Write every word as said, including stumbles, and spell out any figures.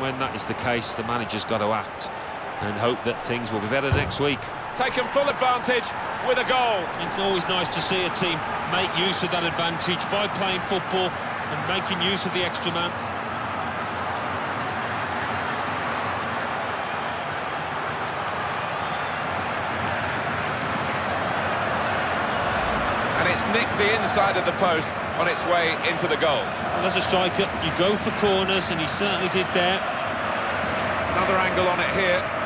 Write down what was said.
when that is the case, the manager's got to act and hope that things will be better next week. Taken full advantage with a goal. It's always nice to see a team make use of that advantage by playing football and making use of the extra man. And it's nicked the inside of the post on its way into the goal. Well, as a striker, you go for corners, and he certainly did there. Another angle on it here.